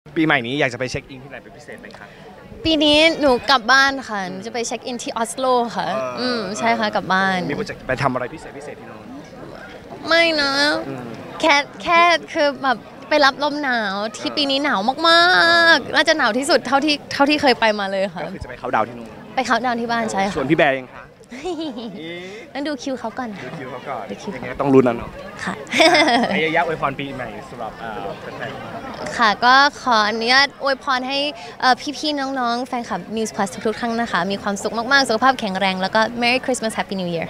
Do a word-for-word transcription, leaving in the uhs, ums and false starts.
ปีใหม่นี้อยากจะไปเช็คอินที่ไหนเป็นพิเศษไหมคะปีนี้หนูกลับบ้านค่ะหนูจะไปเช็คอินที่ออสโลค่ะอืมใช่ค่ะกลับบ้านมีโปรเจกต์ไปทำอะไรพิเศษพิเศษที่โน่นไม่นะแค่แค่คือแบบไปรับลมหนาวที่ปีนี้หนาวมากๆน่าจะหนาวที่สุดเท่าที่เท่าที่เคยไปมาเลยค่ะก็คือจะไปเขาดาวที่นู่นไปเขาดาวที่บ้านใช่ค่ะส่วนพี่แบร์ยังคะต้องดูคิวเขาก่อนดูคิวเขาก่อนดูคิวยังไงต้องลุ้นนะเนาะค่ะไอ้ยะอวยพรปีใหม่สำหรับแฟนๆค่ะก็ขออนุญาตอวยพรให้พี่ๆน้องๆแฟนคลับ News Plus ทุกๆท่านนะคะมีความสุขมากๆสุขภาพแข็งแรงแล้วก็ Merry Christmas Happy New Year